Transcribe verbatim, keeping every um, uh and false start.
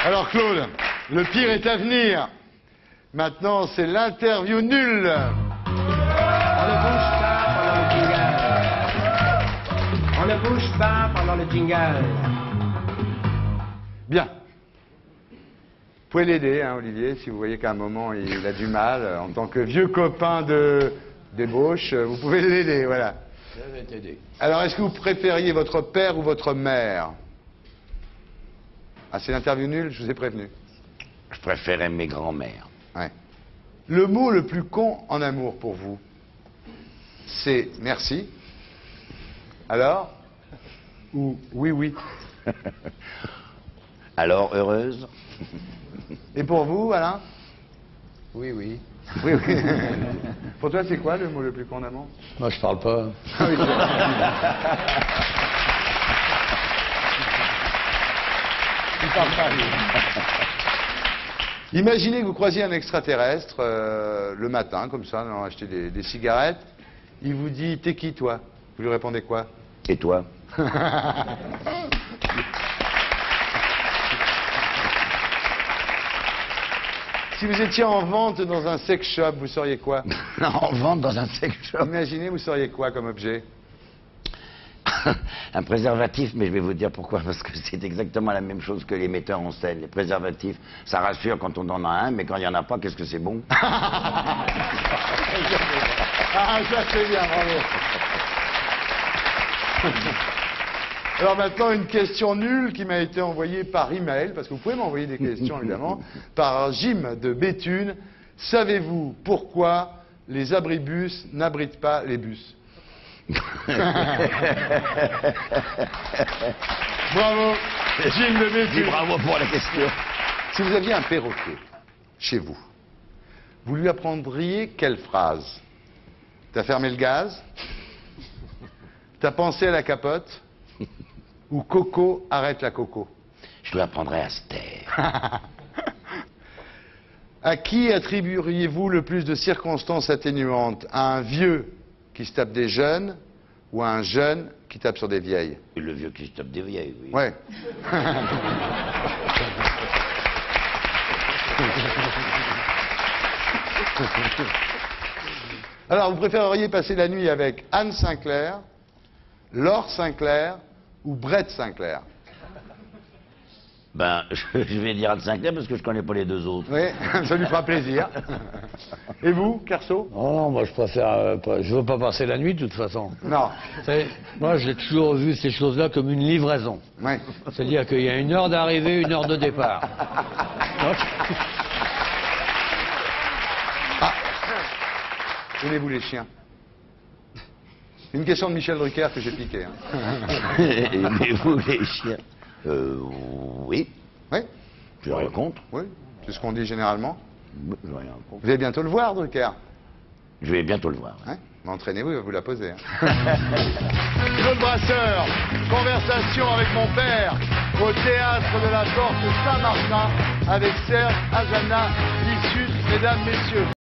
Alors Claude, le pire est à venir. Maintenant, c'est l'interview nulle. On ne bouge pas pendant le jingle. On ne bouge pas pendant le jingle. Bien. Vous pouvez l'aider, hein, Olivier, si vous voyez qu'à un moment il a du mal. En tant que vieux copain de d'ébauche, vous pouvez l'aider, voilà. Je vais t'aider. Alors, est-ce que vous préfériez votre père ou votre mère? Ah, c'est l'interview nulle, je vous ai prévenu. Je préférais mes grands-mères. Ouais. Le mot le plus con en amour pour vous, c'est merci. Alors? Ou oui, oui. Alors, heureuse? Et pour vous, Alain? Oui, oui. Oui, oui. Pour toi, c'est quoi le mot le plus con en amour? Moi, je parle pas. Ah oui, il parle pas, lui. Imaginez que vous croisiez un extraterrestre euh, le matin, comme ça, en allant acheter des, des cigarettes. Il vous dit, t'es qui, toi? Vous lui répondez quoi? Et toi? Si vous étiez en vente dans un sex shop, vous seriez quoi? En vente dans un sex shop. Imaginez, vous seriez quoi comme objet? Un préservatif, mais je vais vous dire pourquoi, parce que c'est exactement la même chose que les metteurs en scène. Les préservatifs, ça rassure quand on en a un, mais quand il n'y en a pas, qu'est-ce que c'est bon? Ah, ça c'est bien, bravo. Alors maintenant, une question nulle qui m'a été envoyée par email, parce que vous pouvez m'envoyer des questions évidemment, par Jim de Béthune. Savez-vous pourquoi les abribus n'abritent pas les bus? Bravo, Jim de Béthune. Bravo pour la question. Si vous aviez un perroquet chez vous, vous lui apprendriez quelle phrase? T'as fermé le gaz? T'as pensé à la capote? Ou Coco, arrête la coco? Je lui apprendrai à se taire. À qui attribueriez-vous le plus de circonstances atténuantes? À un vieux qui se tape des jeunes ou à un jeune qui tape sur des vieilles? Le vieux qui se tape des vieilles, oui. Ouais. Alors, vous préféreriez passer la nuit avec Anne Sinclair, Laure Sinclair ou Brett Sinclair? Ben, je vais dire Anne Sinclair parce que je connais pas les deux autres. Oui, ça lui fera plaisir. Et vous, Carceau? Non, non, moi, je préfère... euh, pas- je veux pas passer la nuit, de toute façon. Non. Vous savez, moi, j'ai toujours vu ces choses-là comme une livraison. Oui. C'est-à-dire qu'il y a une heure d'arrivée, une heure de départ. Donc, Aimez-vous les chiens? Une question de Michel Drucker que j'ai piquée. Hein. Aimez-vous les chiens? Euh, oui. Oui? Je rien contre. Oui, c'est ce qu'on dit généralement. Je rien contre. Vous allez bientôt le voir, Drucker. Je vais bientôt le voir. Hein? Entraînez-vous, il va vous la poser. Hein. Claude Brasseur, conversation avec mon père au théâtre de la Porte Saint-Martin avec Serge Azana, Lissus, mesdames, messieurs.